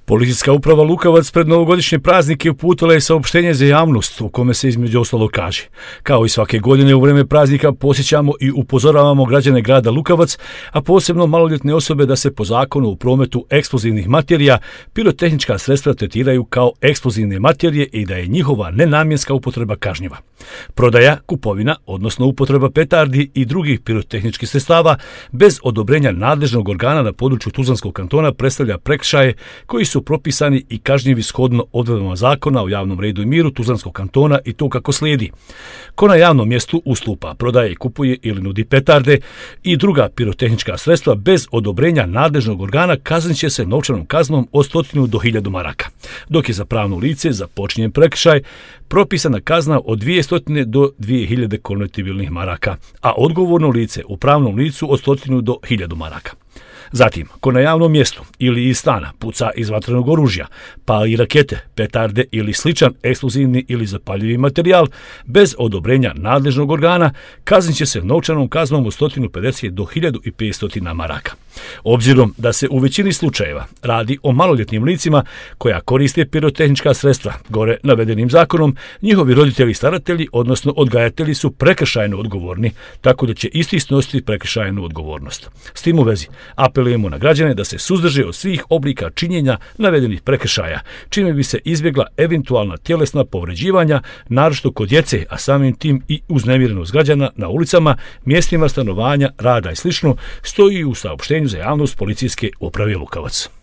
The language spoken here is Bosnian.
Policijska uprava Lukovac pred novogodišnje praznike uputila je saopštenje za javnost u kome se između ostalog kaže: kao i svake godine u vrijeme praznika posjećamo i upozoravamo građane grada Lukovac, a posebno maloljetne osobe da se po zakonu o prometu eksplozivnih materija pirotehnička sredstva tretiraju kao eksplozivne materije i da je njihova nenamjenska upotreba kažnjiva. Prodaja, kupovina, odnosno upotreba petardi i drugih pirotehničkih sredstava bez odobrenja nadležnog organa na području Tuzlanskog kantona predstavlja prekršaje koji su propisani i kažnjivi shodno odredbama zakona o javnom redu i miru Tuzlanskog kantona, i to kako slijedi: ko na javnom mjestu ustupa, prodaje, kupuje ili nudi petarde i druga pirotehnička sredstva bez odobrenja nadležnog organa kaznit će se novčanom kaznom od 100 do 1000 maraka, dok je za pravno lice za počinjen prekršaj propisana kazna od 200 do 2000 konvertibilnih maraka, a odgovorno lice u pravnom licu od 100 do 1000 maraka. Zatim, ko na javnom mjestu ili iz stana puca iz vatrenog oružja, pali rakete, petarde ili sličan eksplozivni ili zapaljivi materijal bez odobrenja nadležnog organa, kaznit će se novčanom kaznom od 150 do 1500 maraka. Obzirom da se u većini slučajeva radi o maloljetnim licima koja koriste pirotehnička sredstva gore navedenim zakonom, njihovi roditelji i staratelji, odnosno odgajatelji, su prekršajno odgovorni, tako da će isti snositi prekršajnu odgovornost. S tim u vezi apelujemo na građane da se suzdrže od svih oblika činjenja navedenih prekršaja, čime bi se izbjegla eventualna tjelesna povređivanja, naročito kod djece, a samim tim i uznemirenost građana na ulicama, mjestima stanovanja, rada i sl., stoji u saopštenju za javnost Policijske uprave Lukovac.